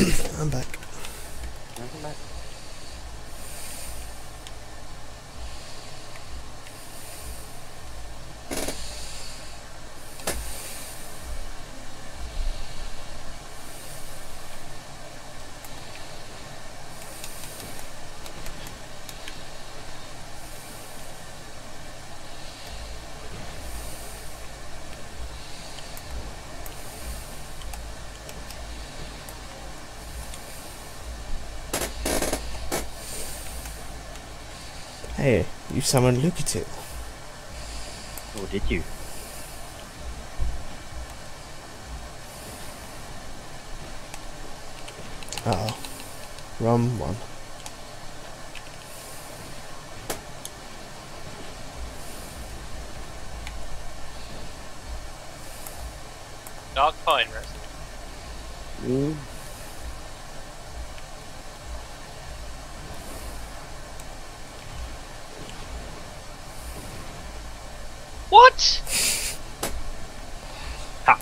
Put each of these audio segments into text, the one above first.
I'm back. Welcome back. Hey, you summoned Lucatil. Or did you? Uh oh. Wrong one. Dark Pine Resin. Mm. What? Ha!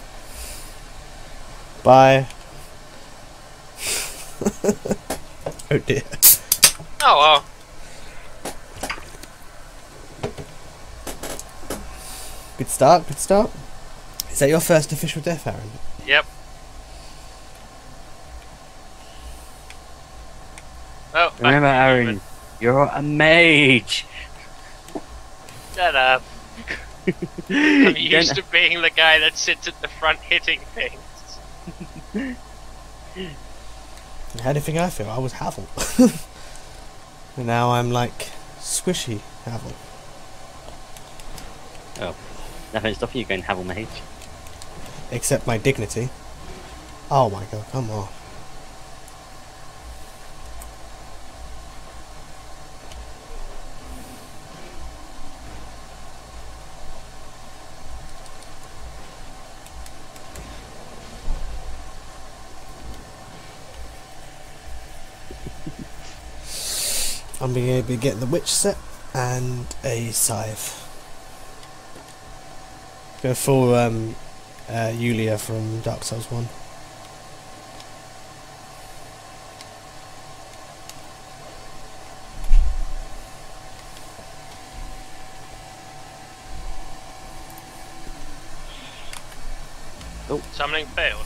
Bye. Oh dear. Oh well. Good start, good start. Is that your first official death, Aaron? Yep. Oh, Remember, back to you, Aaron, human. you're a mage. Shut up. You I'm used to being the guy that sits at the front hitting things. How do you think I feel? I was Havel. And now I'm like squishy Havel. Oh, nothing stopping you going Havel mage. Except my dignity. Oh my god, come on. I'm being able to get the witch set and a scythe. Go full Yulia from Dark Souls 1. Summoning failed.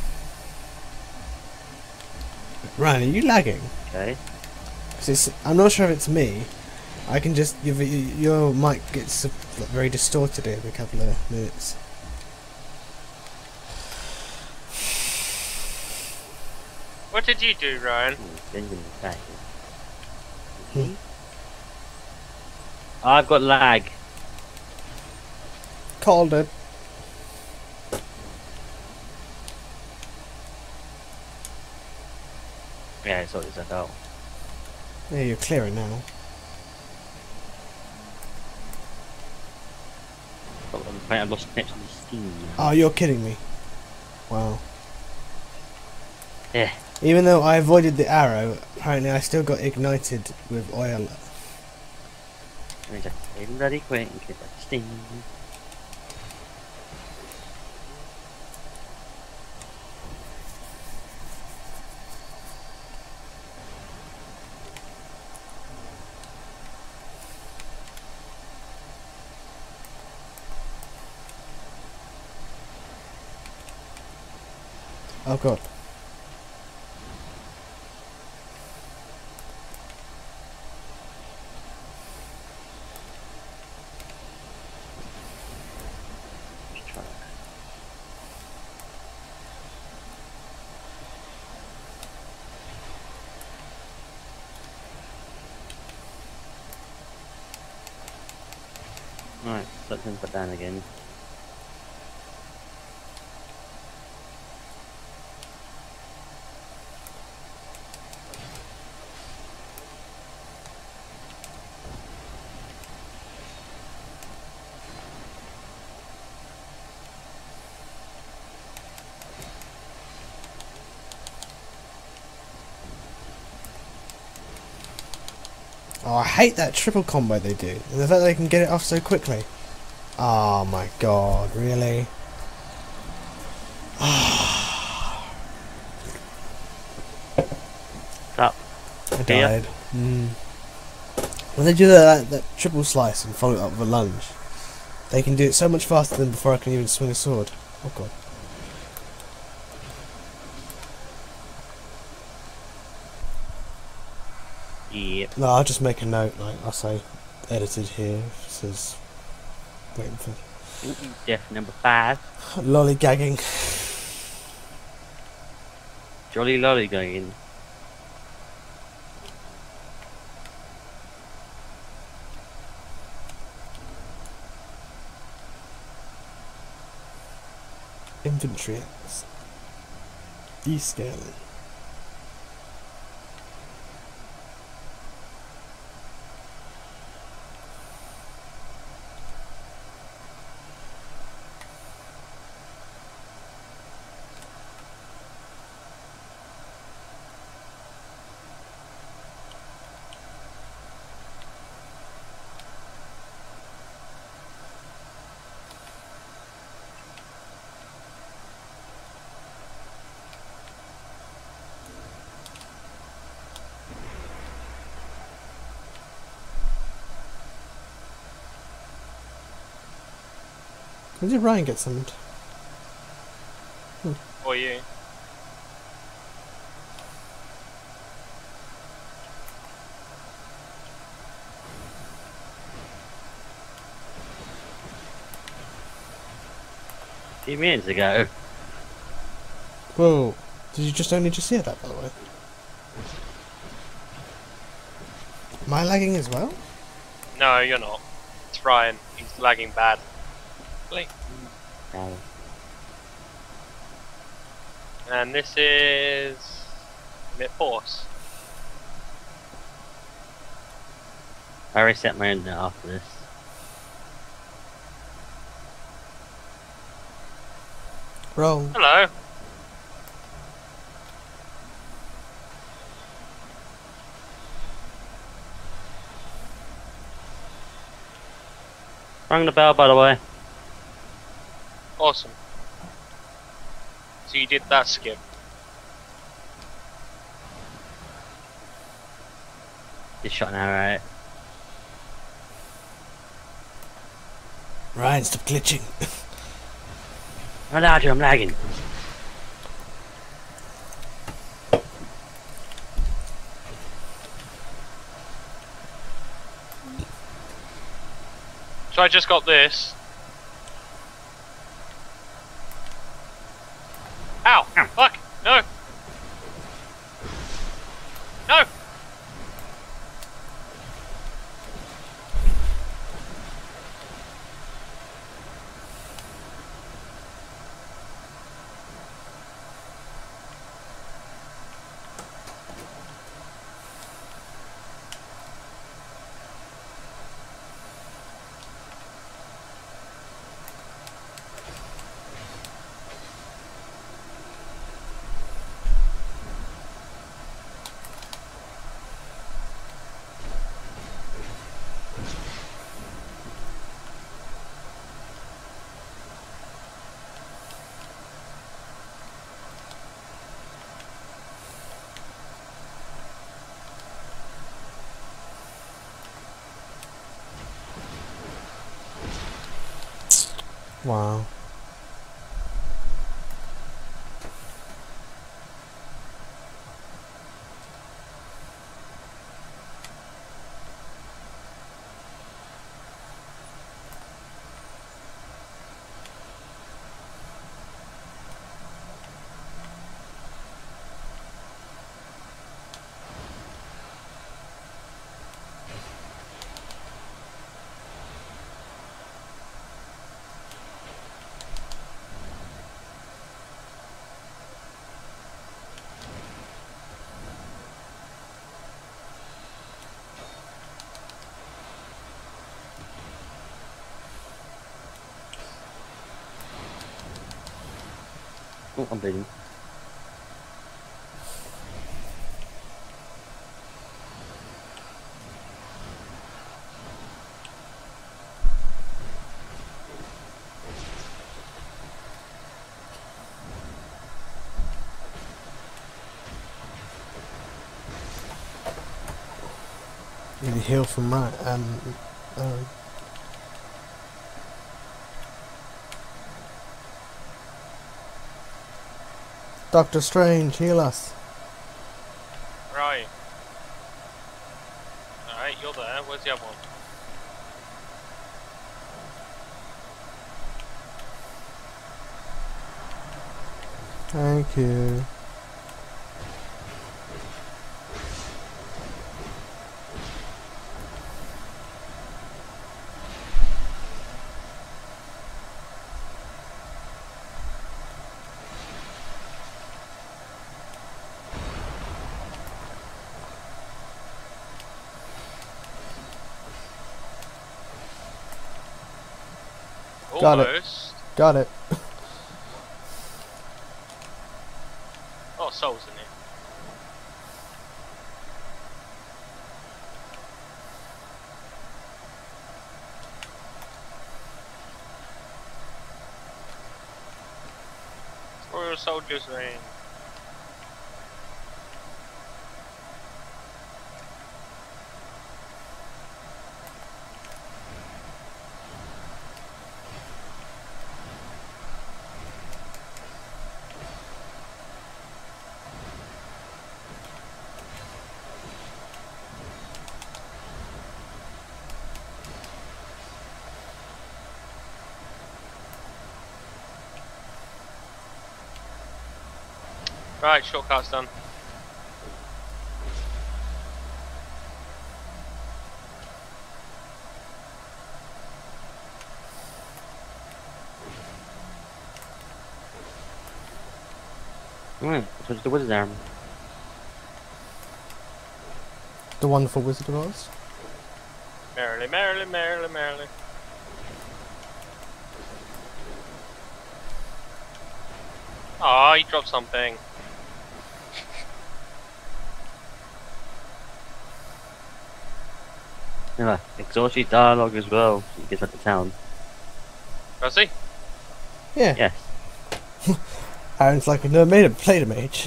Ryan, are you lagging? Okay. 'Cause I'm not sure if it's me. I can just your mic gets very distorted every couple of minutes. What did you do, Ryan? Benjamin back. Hmm. I've got lag. Called it. Yeah, it's sorted that out. Yeah, you're clearer now. I'm afraid I've lost connection to Steam. Oh, you're kidding me. Wow. Yeah. Even though I avoided the arrow, apparently I still got ignited with oil. Let me just save them bloody quick and get back to Steam. Oh god. Let's try that. Right, so let's put down again. Oh, I hate that triple combo they do, and the fact they can get it off so quickly. Oh my god, really? I died. When they do that triple slice and follow it up with a lunge, they can do it so much faster than before I can even swing a sword. Oh god. Yep. No, I'll just make a note, like I'll say edited here. It says waiting for Death number 5. lollygagging. Jolly lolly going in. Inventory descaling. When did Ryan get summoned? Or you. A few minutes ago. Whoa, did you only just hear that, by the way? Am I lagging as well? No, you're not. It's Ryan. He's lagging bad. Blink. No. And this is mid-force. I reset my internet after this. Roll. Hello. Rang the bell, by the way. Awesome. So you did that skip. Just shot an arrow out. Ryan, stop glitching. I'm lagging, I'm lagging. So I just got this. Ow! Fuck! No! No! Wow. Oh, I'm bleeding. Really heal from Doctor Strange, heal us. Right. Alright, you're there. Where's the other one? Thank you. Got it. Almost. Got it. Oh, souls in here. Royal Soldiers Ring. Right, shortcut's done. Right, switch to wizard's armor. The wonderful Wizard of Oz. Merrily, merrily, merrily, merrily. Aw, he dropped something. Yeah, exhaust your dialogue as well. So you get out the town. Does he? Yeah. Yes. Aaron's like, I've never made a played a mage.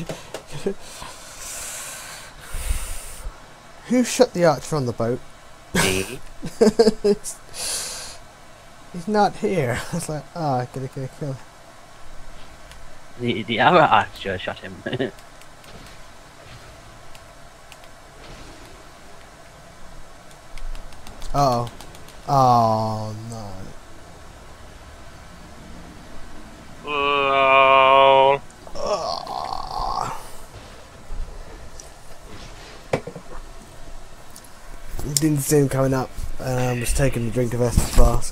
Who shut the archer on the boat? Me. He's not here. I was like, I gotta kill him. The other archer shot him. Uh oh. Oh no. Oh. Oh. Didn't see him coming up. Was taking a drink of Estus flask.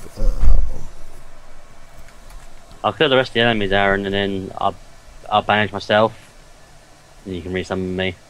I'll kill the rest of the enemies, Aaron, and then I'll banish myself. And you can resummon me.